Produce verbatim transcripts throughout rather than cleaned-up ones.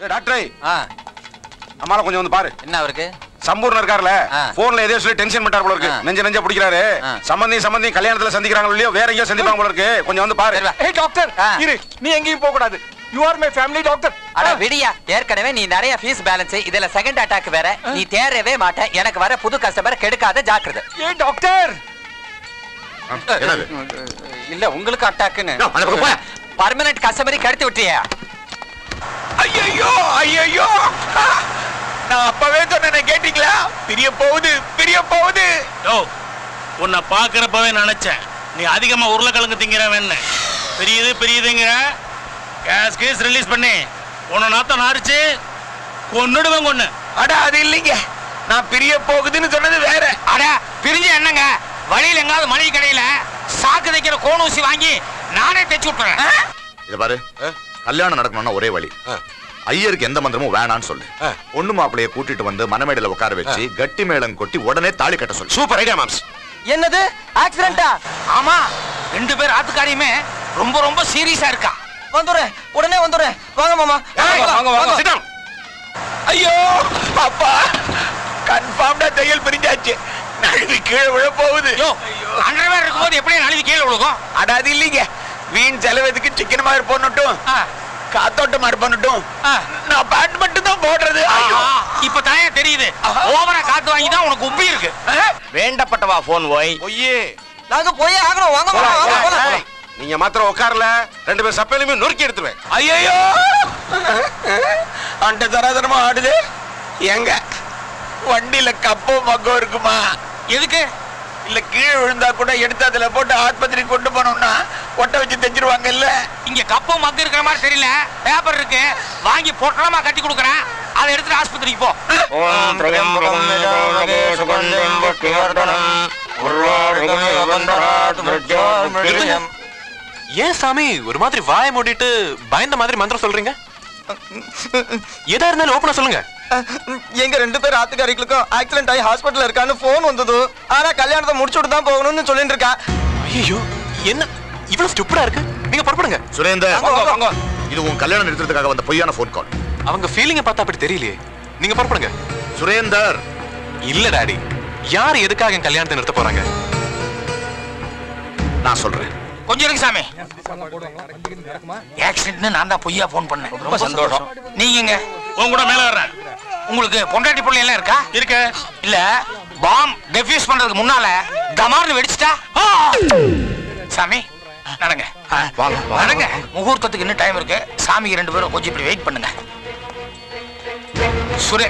Doctor அம்மால கொஞ்சம் வந்து பாரு. என்ன அவருக்கு? சம்பூர்ண இருக்கார்ல, போன்ல ஏதோ சொல்லி டென்ஷன் பண்ணிட்டார் போல இருக்கு. நெஞ்ச நெஞ்ச பிடிக்கிறாரு. சம்பந்தி சம்பந்தி கல்யாணத்துல சந்திக்கிறாங்க இல்லையோ, வேற எங்கேயோ சந்திப்பாங்க போல இருக்கு. கொஞ்சம் வந்து பாரு. ஏய் டாக்டர், இரு, நீ எங்கேயும் போக கூடாது. You are my family doctor. அட விடியா, ஏற்கனவே நீ நிறைய ஃபீஸ் பேலன்ஸ், இதுல செகண்ட் அட்டாக் வேற. நீ தேறவே மாட்ட. எனக்கு வர புது கஸ்டமர் கெடுக்காத ஜாக்கிரதை. ஏய் டாக்டர். என்னது? இல்ல உங்களுக்கு அட்டாக்னு. பர்மனன்ட் கஸ்டமரை கடத்தி விட்டியா? ஐயோ ஐயோ, நான் அப்பவே சொன்னேன் கேட்டீங்களா? பிரிய போகுது பிரிய போகுது. ஓ, உன்னை பாக்குறப்பவே நினைச்சேன் நீ அதிகமா உருளைக்கிழங்கு திங்கிறவன். பெரியது பெரியதுங்கிற கேஸ் கேஸ் ரிலீஸ் பண்ணி உன்னை நாத்த நாரிச்சு கொன்னுடுவேன் கொன்னு. அட அது இல்லைங்க, நான் பிரிய போகுதுன்னு சொன்னது வேற. அட பிரிஞ்சு என்னங்க, வழியில் எங்காவது மளிகை கடையில சாக்கு தைக்கிற கோணூசி வாங்கி நானே தைச்சு விட்டுறேன். இத பாரு, கல்யாணம் நடக்கணும்னா ஒரே வழி. ஐயருக்கு எந்த மந்திரமும் வேணான்னு சொல்லு. பொண்ணு மாப்பிளைய கூட்டிட்டு வந்து மனமேடையில உட்கார வச்சு கட்டி மேளம் கொட்டி உடனே தாலி கட்ட சொல்லு. சூப்பர் ஐடியா மாம்ஸ். என்னது ஆக்சிடென்ட்டா? ஆமா, ரெண்டு பேர் ஆத்துக்காரியுமே ரொம்ப ரொம்ப சீரியஸா இருக்கா. வந்துறேன், உடனே வந்துறேன். வாங்க மாமா, வாங்க வாங்க. Sit down. ஐயோ அப்பா, கன்ஃபார்ம்டா தையல் பிரிஞ்சாச்சு. நழுவி கீழே விழ போகுது. அண்டர்வேர் இருக்கும்போது எப்படி நழுவி கீழே விழுகும்? அட அது இல்லைங்க, வீண் செலவதுக்கு சிக்கன் மாதிரி போடணும், காத்தோட்டம் மாதிரி பண்ணட்டும். நான் பேண்ட் மட்டும் தான் போடுறது. இப்ப தானே தெரியுது, ஓவரா காத்து வாங்கி தான் உனக்கு உப்பி இருக்கு. வேண்டப்பட்டவா போன் போய் பொய்யே. நாங்க போய் ஆகணும். வாங்க வாங்க. நீங்க மாத்திரம் உட்காரல, ரெண்டு பேரும் சப்பையிலுமே நொறுக்கி எடுத்துருவேன். ஐயோ, அண்ட தராதரமா ஆடுது. எங்க வண்டியில கப்போ மக்கோ இருக்குமா? எதுக்கு? இல்ல கீழே விழுந்தா கூட எடுத்து அதுல போட்டு ஆஸ்பத்திரி கொண்டு போனோம்னா ஒட்ட வச்சு தைச்சிருவாங்க. இல்ல இங்க கப்பு மக்கு இருக்கிற மாதிரி தெரியல, பேப்பர் இருக்கு, வாங்கி பொட்டலமா கட்டி கொடுக்குறேன். அதை எடுத்துட்டு ஆஸ்பத்திரிக்கு போ. ஏன் சாமி ஒரு மாதிரி வாய மூடிட்டு பயந்த மாதிரி மந்திரம் சொல்றீங்க? எதா இருந்தாலும் ஓபனா சொல்லுங்க. எங்க ரெண்டு பேர் ஆத்துக்காரிகளுக்கும் ஆக்சிடென்ட் ஆகி ஹாஸ்பிடல்ல இருக்கான்னு போன் வந்தது. ஆனா கல்யாணத்தை முடிச்சுட்டு தான் போகணும்னு சொல்லிட்டு இருக்கா. ஐயோ, என்ன இவ்வளவு ஸ்டூப்பிடா இருக்கு? நீங்க புறப்படுங்க. சுரேந்தர், இது உன் கல்யாணம் நிறுத்துறதுக்காக வந்த பொய்யான போன் கால். அவங்க ஃபீலிங்க பார்த்தா அப்படி தெரியலையே. நீங்க புறப்படுங்க. சுரேந்தர். இல்ல டாடி, யார் எதுக்காக என் கல்யாணத்தை நிறுத்த போறாங்க? நான் சொல்றேன். கொஞ்சம் இருக்கு சாமி. ஆக்சிடென்ட் நான் தான் பொய்யா போன் பண்ணேன். ரொம்ப சந்தோஷம். நீங்க உங்க கூட மேல வர்றேன். உங்களுக்கு பொண்டாட்டி பிள்ளை எல்லாம் இருக்கா? இருக்கு. இல்ல பாம் டெஃப்யூஸ் பண்றதுக்கு முன்னால டமார்னு வெடிச்சிட்டா? சாமி நடங்க. வாங்க நடங்க, முகூர்த்தத்துக்கு இன்னும் டைம் இருக்கு. சாமிக்கு ரெண்டு பேரும் கொஞ்சம் இப்படி வெயிட் பண்ணுங்க. சுரே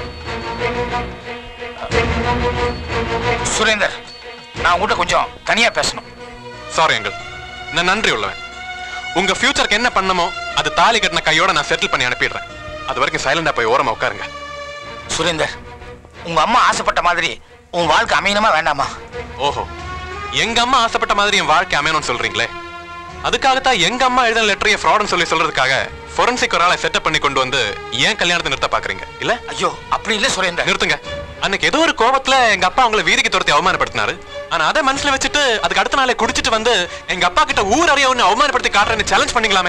சுரேந்தர், நான் உங்ககிட்ட கொஞ்சம் தனியா பேசணும். சாரி அங்கிள், நான் நன்றி உள்ளவன். உங்க ஃபியூச்சருக்கு என்ன பண்ணமோ அது தாலி கட்டின கையோட நான் செட்டில் பண்ணி அனுப்பிடுறேன். அது வரைக்கும் சைலண்டா போய் ஓரமா உட்காருங்க. சுரேந்தர், உங்க அம்மா ஆசைப்பட்ட மாதிரி உன் வாழ்க்கை அமையணுமா வேண்டாமா? ஓஹோ, எங்க அம்மா ஆசைப்பட்ட மாதிரி என் வாழ்க்கை அமையணும்னு சொல்றீங்களே, அதுக்காகத்தான் எங்க அம்மா எழுதின லெட்டரையை ஃப்ராட்னு சொல்லி சொல்றதுக்காக ஃபோரன்சிக் ஒரு ஆளை செட்டப் பண்ணி கொண்டு வந்து ஏன் கல்யாணத்தை நிறுத்த பாக்குறீங்க? இல்ல ஐயோ அப்படி இல்ல சுரேந்தர். நிறுத்துங்க. அன்னைக்கு ஏதோ ஒரு கோபத்துல எங்க அப்பா உங்களை வீதிக்கு துரத்தி அவமானப்படுத்தினாரு. ஆனா அதை மனசுல வச்சுட்டு அதுக்கு அடுத்த நாளே குடிச்சிட்டு வந்து எங்க அப்பா கிட்ட ஊர் அறிய ஒன்னு அவமானப்படுத்தி காட்டுறேன்னு சேலஞ்ச் பண்ணிக்கலாமே.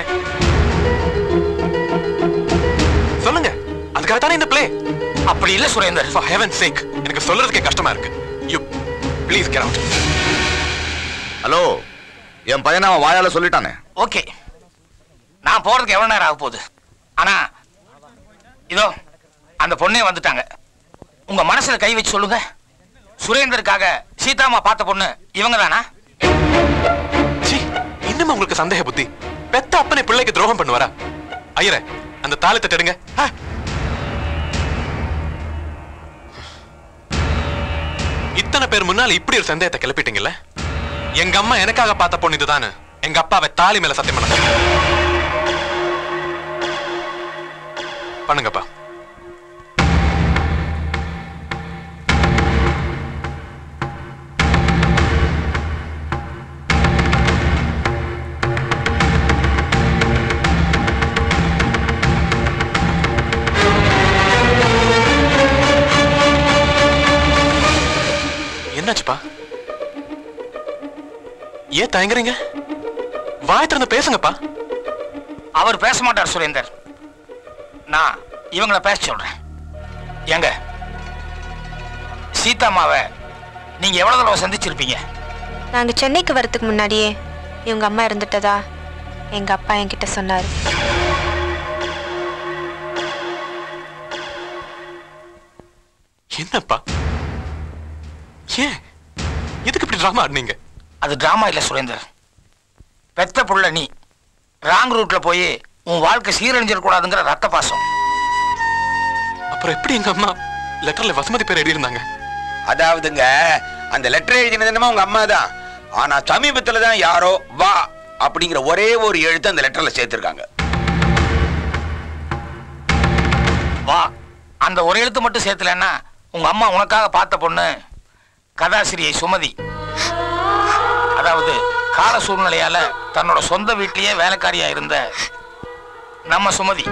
சொல்லுங்க, அதுக்காக தானே இந்த பிளே. அப்படி இல்ல சுரேந்தர். For heaven's sake, எனக்கு சொல்றதுக்கே கஷ்டமா இருக்கு. You please get out. Hello, என் பையனை அவன் வாயால சொல்லிட்டானே. ஓகே, நான் போறதுக்கு எவ்வளவு நேரம் ஆக போகுது? ஆனா இதோ அந்த பொண்ணே வந்துட்டாங்க. உங்க மனசுல கை வச்சு சொல்லுங்க, சுரேந்தருக்காக சீதாமா பார்த்த பொண்ணு இவங்க தானா? இன்னும் உங்களுக்கு சந்தேக புத்தி? பெத்த அப்பனை பிள்ளைக்கு துரோகம் பண்ணுவாரா? ஐயரே, அந்த தாளத்தை தடுங்க. இத்தனை பேர் முன்னால இப்படி ஒரு சந்தேகத்தை கிளப்பிட்டீங்கல்ல. எங்க அம்மா எனக்காக பார்த்த பொண்ணு இதுதானு எங்க அப்பாவை தாலி மேல சத்தியம் பண்ண பண்ணுங்கப்பா. என்னாச்சுப்பா? ஏன் தயங்குறீங்க? வாய் திறந்து பேசுங்கப்பா. அவர் பேச மாட்டார் சுரேந்தர். நான் இவங்கள பேச சொல்றேன். எங்க சீதாமாவை நீங்க எவ்வளவு தடவை சந்திச்சிருப்பீங்க? நாங்க சென்னைக்கு வரதுக்கு முன்னாடியே இவங்க அம்மா இருந்துட்டதா எங்க அப்பா என்கிட்ட சொன்னாரு. என்னப்பா ஏன் எதுக்கு இப்படி டிராமா ஆடுனீங்க? அது டிராமா இல்ல சுரேந்தர். பெத்த புள்ள நீ ராங் ரூட்ல போய் உன் வாழ்க்கை சீரழிஞ்சிட கூடாதுங்கிற ரத்த பாசம். அப்புறம் எப்படி எங்க அம்மா லெட்டர்ல வசுமதி பேர் எழுதி இருந்தாங்க? அதாவதுங்க அந்த லெட்டர் எழுதினது என்னமோ உங்க அம்மா தான். ஆனா சமீபத்துல தான் யாரோ வா அப்படிங்கிற ஒரே ஒரு எழுத்து அந்த லெட்டர்ல சேர்த்திருக்காங்க. வா அந்த ஒரு எழுத்து மட்டும் சேர்த்தலன்னா உங்க அம்மா உனக்காக பார்த்த பொண்ணு கதாசிரியை சுமதி. அதாவது கால சூழ்நிலையால தன்னோட சொந்த வீட்டிலேயே வேலைக்காரியா இருந்த நம்ம சுமதி.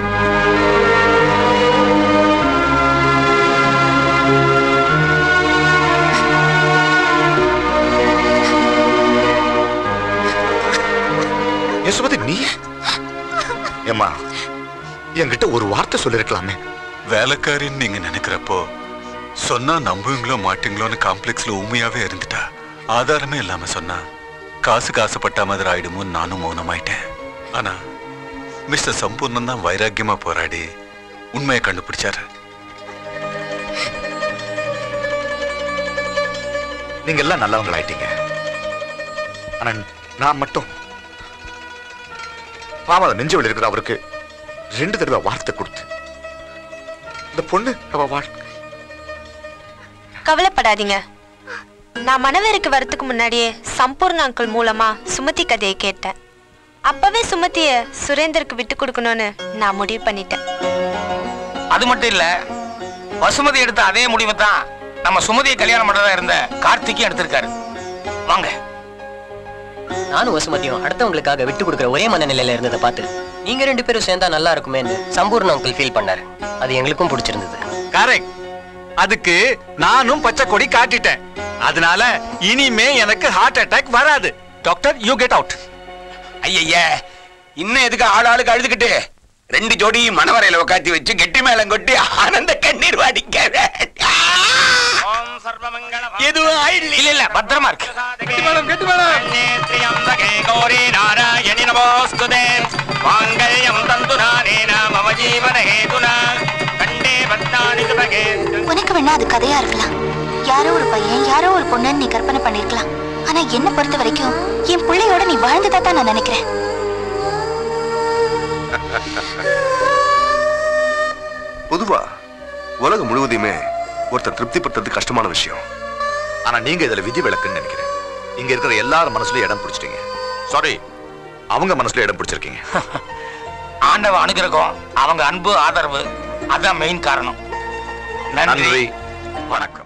சுமதி நீ ஏமா என்கிட்ட ஒரு வார்த்தை சொல்லிருக்கலாமே. வேலைக்காரின்னு நீங்க நினைக்கிறப்போ சொன்னா நம்புவீங்களோ மாட்டீங்களோன்னு காம்ப்ளெக்ஸ்ல உண்மையாவே இருந்துட்டா, ஆதாரமே இல்லாம சொன்னா காசுக்கு ஆசைப்பட்ட மாதிரி ஆயிடுமோ நானும் மௌனமாயிட்டேன். ஆனா மிஸ்டர் சம்பூர்ணம் தான் வைராக்கியமா போராடி உண்மையை கண்டுபிடிச்சாரு. நீங்க எல்லாம் நல்லவங்களாயிட்டீங்க. ஆனா நான் மட்டும் பாவம் நெஞ்சவள் இருக்கிற அவருக்கு ரெண்டு தடவை வார்த்தை கொடுத்து இந்த பொண்ணு அவ வாழ்க்கை. கவலைப்படாதீங்க. நான் மணவருக்கு வரதுக்கு முன்னாடியே சம்பூர்ண அங்கிள் மூலமா சுமதி கதையை கேட்டேன். அப்பவே சுமதிய சுரேந்தருக்கு விட்டு கொடுக்கணும்னு நான் முடிவு பண்ணிட்டேன். அது மட்டும் இல்ல, வசுமதி எடுத்த அதே முடிவை தான் நம்ம சுமதியை கல்யாணம் பண்றதா இருந்த கார்த்திக்கும் எடுத்திருக்காரு. வாங்க. நானும் வசுமதியும் அடுத்தவங்களுக்காக விட்டு கொடுக்குற ஒரே மனநிலையில இருந்ததை பார்த்து நீங்க ரெண்டு பேரும் சேர்ந்தா நல்லா இருக்குமேன்னு சம்பூர்ண அங்கிள் ஃபீல் பண்ணாரு. அது எங்களுக்கும் பிடிச்சிருந்தது. கரெக்ட். அதுக்கு நானும் பச்சை கொடி காட்டிட்டேன். அதனால இனிமே எனக்கு ஹார்ட் அட்டாக் வராது. Doctor you get out. ஐயா இன்னும் எதுக்கு ஆள் ஆளுக்கு அழுதுகிட்டு ரெண்டு ஜோடி மணவரையில உட்காத்தி வச்சு கெட்டி மேளம் கொட்டி ஆனந்த கண்ணீர் வாடிக்க. எதுவும் ஆயிடல. இல்ல இல்ல பத்திரமா இருக்கு. கெட்டி மேளம் கெட்டி மேளம். கௌரி நாராயணி நமோஸ்துதே மாங்கல்யம் தந்துநானேன மம ஜீவன ஹேதுனா கண்டே பத்னானி சுபகே. உனக்கு வேணா அது கதையா இருக்கலாம். யாரோ ஒரு பையன் யாரோ ஒரு பொண்ணுன்னு நீ கற்பனை பண்ணிருக்கலாம். ஆனா என்ன பொறுத்த வரைக்கும் என் பிள்ளையோட நீ வாழ்ந்ததா தான் நான் நினைக்கிறேன். பொதுவா உலகம் முழுவதையுமே ஒருத்தர் திருப்திப்படுத்துறது கஷ்டமான விஷயம். ஆனா நீங்க இதுல விதி விலக்குன்னு நினைக்கிறேன். இங்க இருக்கிற எல்லாரும் மனசுல இடம் பிடிச்சிட்டீங்க. சாரி, அவங்க மனசுல இடம் பிடிச்சிருக்கீங்க. ஆண்டவ அனுகிரகம், அவங்க அன்பு ஆதரவு அதான் மெயின் காரணம். நன்றி, வணக்கம்.